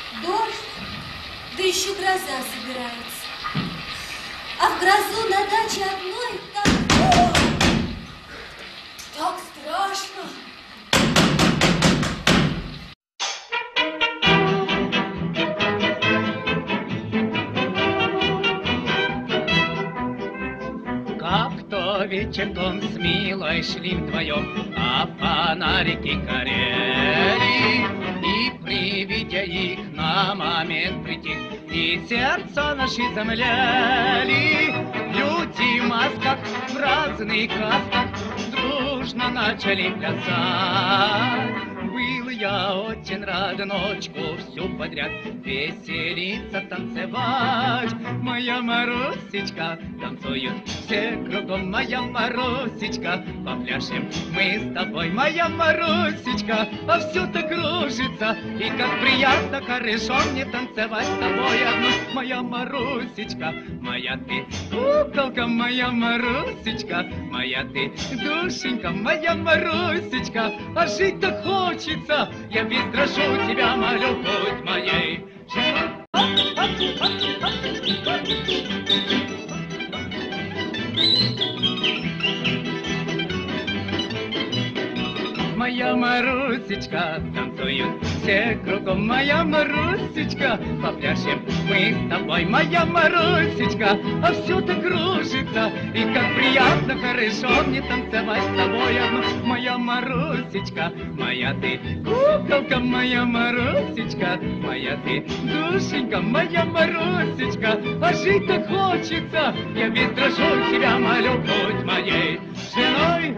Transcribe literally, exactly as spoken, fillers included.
Дождь, да еще гроза собирается. А в грозу на даче одной так... Так страшно. Как-то вечерком с Милой шли вдвоем, а фонарики горели. И при виде их на момент притих, и сердца наши замляли. Люди в масках в разных красках дружно начали плясать. Был я очень рад ночку всю подряд веселиться, танцевать. Моя Марусечка, танцуют все кругом, моя Марусечка. Попляшем мы с тобой, моя Марусечка, а все-то кружится. И как приятно, хорошо мне танцевать с тобой одну. Моя Марусечка, моя ты куколка, моя Марусечка, моя ты душенька, моя Марусечка. А жить так хочется, я весь дрожу, тебя молю, будь моей женой. Моя Марусечка, танцуют все кругом, моя Марусечка. Попляшем мы с тобой, моя Марусечка, а все-то кружится. И как приятно, хорошо мне танцевать с тобой одну. Моя Марусечка, моя ты куколка, моя Марусечка, моя ты душенька, моя Марусечка. А жить так хочется, я весь дрожу, тебя молю, будь моей женой.